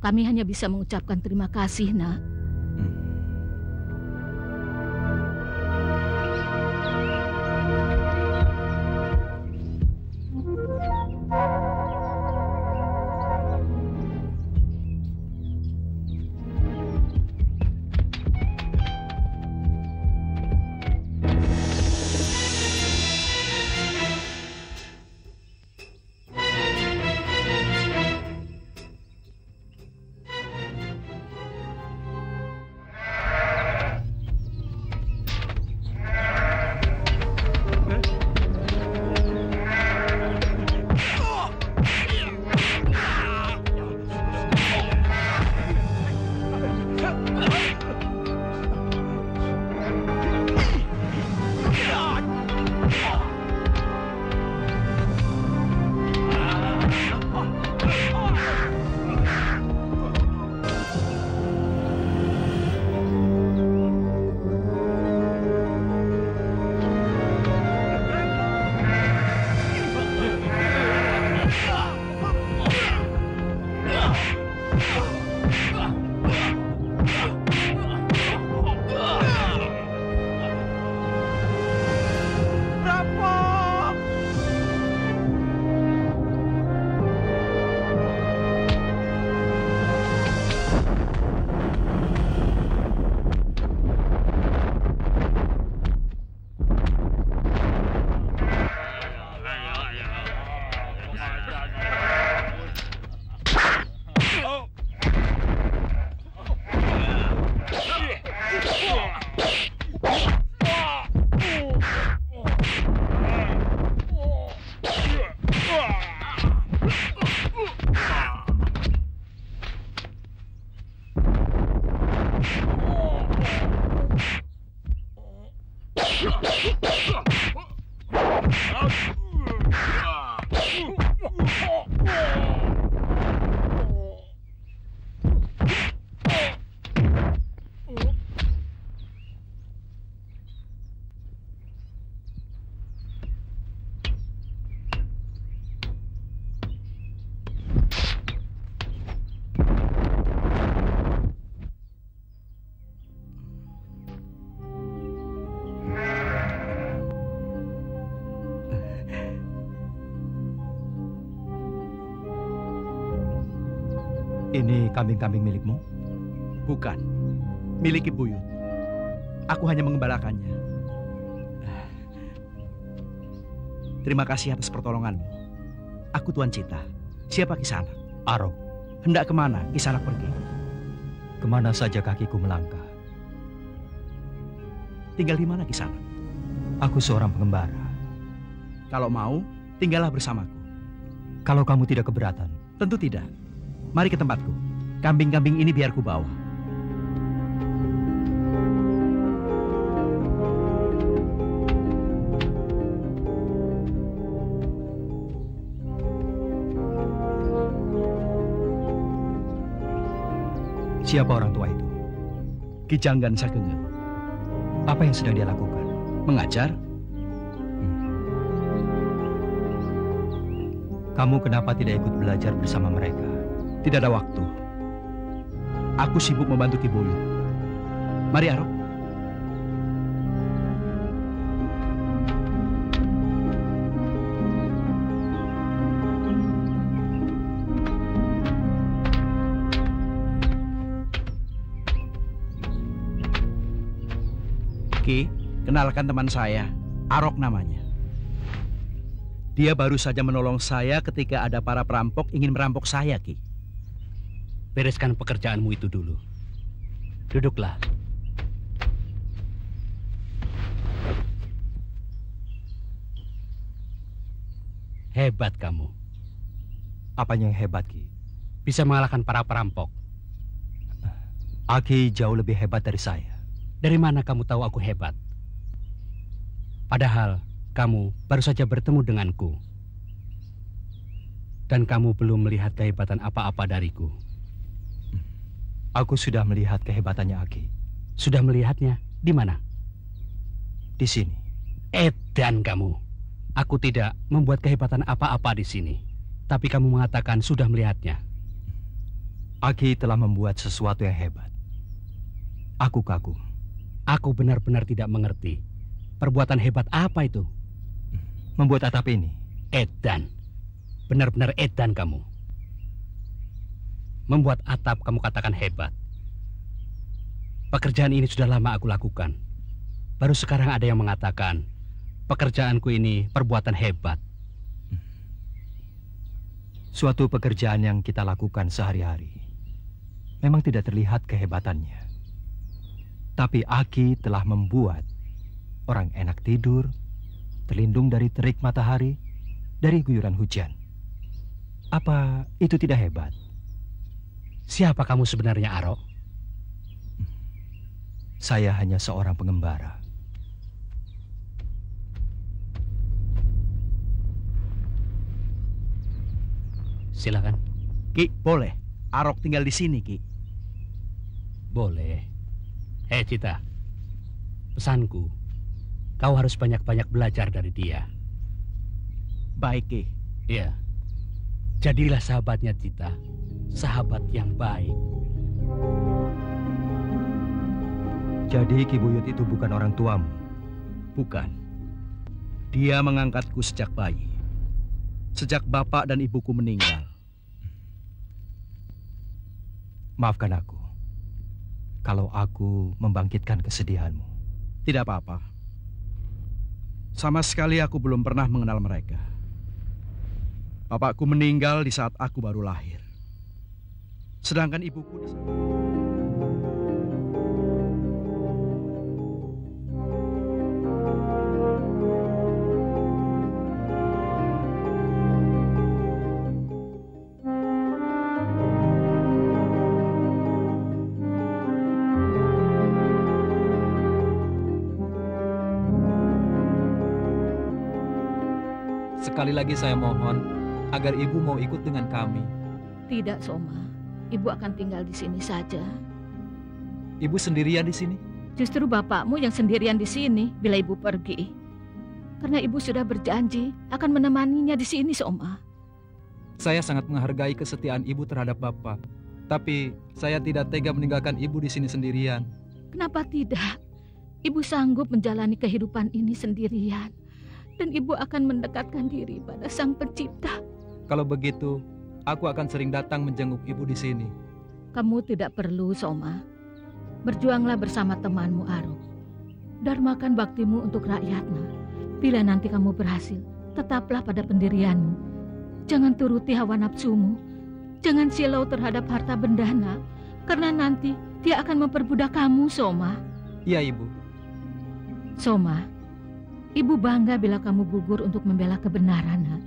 Kami hanya bisa mengucapkan terima kasih, Nak. Ini kambing-kambing milikmu? Bukan, milik Ibu Yud. Aku hanya mengembalakannya. Terima kasih atas pertolonganmu. Aku Tuan Cita. Siapa Kisanak? Arok. Hendak kemana Kisanak pergi? Kemana saja kakiku melangkah. Tinggal di mana Kisanak? Aku seorang pengembara. Kalau mau, tinggallah bersamaku. Kalau kamu tidak keberatan? Tentu tidak. Mari ke tempatku. Kambing-kambing ini biar ku bawa. Siapa orang tua itu? Ki Janggan Sagengeng. Apa yang sedang dia lakukan? Mengajar. Kamu kenapa tidak ikut belajar bersama mereka? Tidak ada waktu. Aku sibuk membantu Ki Boyo. Mari Arok. Ki, kenalkan teman saya, Arok namanya. Dia baru saja menolong saya ketika ada para perampok ingin merampok saya, Ki. Bereskan pekerjaanmu itu dulu. Duduklah. Hebat kamu. Apanya yang hebat, Ki? Bisa mengalahkan para perampok. Aki jauh lebih hebat dari saya. Dari mana kamu tahu aku hebat? Padahal kamu baru saja bertemu denganku. Dan kamu belum melihat kehebatan apa-apa dariku. Aku sudah melihat kehebatannya Aki. Sudah melihatnya? Di mana? Di sini. Edan kamu. Aku tidak membuat kehebatan apa-apa di sini. Tapi kamu mengatakan sudah melihatnya. Aki telah membuat sesuatu yang hebat. Aku kagum. Aku benar-benar tidak mengerti. Perbuatan hebat apa itu? Membuat atap ini. Edan. Benar-benar edan kamu. Membuat atap kamu katakan hebat. Pekerjaan ini sudah lama aku lakukan. Baru sekarang ada yang mengatakan pekerjaanku ini perbuatan hebat. Suatu pekerjaan yang kita lakukan sehari-hari memang tidak terlihat kehebatannya. Tapi Aki telah membuat orang enak tidur, terlindung dari terik matahari, dari guyuran hujan. Apa itu tidak hebat? Siapa kamu sebenarnya, Arok? Saya hanya seorang pengembara. Silakan. Ki, boleh. Arok tinggal di sini, Ki. Boleh. Cita. Pesanku, kau harus banyak-banyak belajar dari dia. Baik, Ki. Iya. Jadilah sahabatnya Cita. Sahabat yang baik. Jadi Ki Buyut itu bukan orang tuamu? Bukan. Dia mengangkatku sejak bayi. Sejak bapak dan ibuku meninggal. Maafkan aku kalau aku membangkitkan kesedihanmu. Tidak apa-apa. Sama sekali aku belum pernah mengenal mereka. Bapakku meninggal di saat aku baru lahir. Sedangkan ibuku di sana. Sekali lagi saya mohon agar ibu mau ikut dengan kami. Tidak, Soma. Ibu akan tinggal di sini saja. Ibu sendirian di sini? Justru bapakmu yang sendirian di sini bila ibu pergi. Karena ibu sudah berjanji akan menemaninya di sini, Soma. Saya sangat menghargai kesetiaan ibu terhadap bapak. Tapi saya tidak tega meninggalkan ibu di sini sendirian. Kenapa tidak? Ibu sanggup menjalani kehidupan ini sendirian. Dan ibu akan mendekatkan diri pada Sang Pencipta. Kalau begitu, aku akan sering datang menjenguk ibu di sini. Kamu tidak perlu, Soma. Berjuanglah bersama temanmu, Arok. Dharmakan baktimu untuk rakyatnya. Bila nanti kamu berhasil, tetaplah pada pendirianmu. Jangan turuti hawa nafsumu. Jangan silau terhadap harta bendana. Karena nanti dia akan memperbudak kamu, Soma. Iya, Ibu. Soma, Ibu bangga bila kamu gugur untuk membela kebenaran, nak.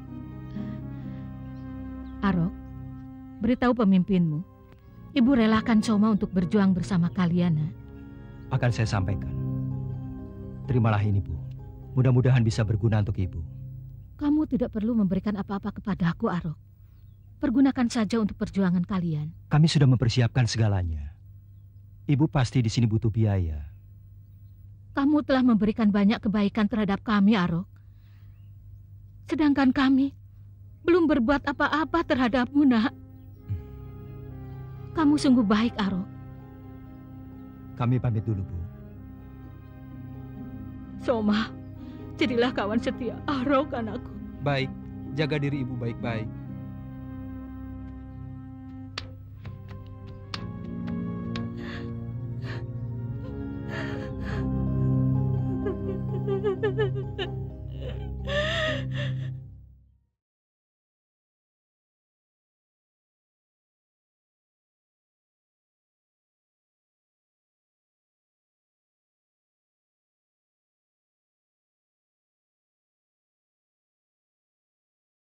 Arok, beritahu pemimpinmu. Ibu relakan Soma untuk berjuang bersama kalian, nak. Akan saya sampaikan. Terimalah ini, Bu. Mudah-mudahan bisa berguna untuk Ibu. Kamu tidak perlu memberikan apa-apa kepadaku, Arok. Pergunakan saja untuk perjuangan kalian. Kami sudah mempersiapkan segalanya. Ibu pasti di sini butuh biaya. Kamu telah memberikan banyak kebaikan terhadap kami, Arok. Sedangkan kami belum berbuat apa-apa terhadapmu, nak. Kamu sungguh baik, Arok. Kami pamit dulu, Bu. Soma, jadilah kawan setia Arok, anakku. Baik, jaga diri ibu baik-baik.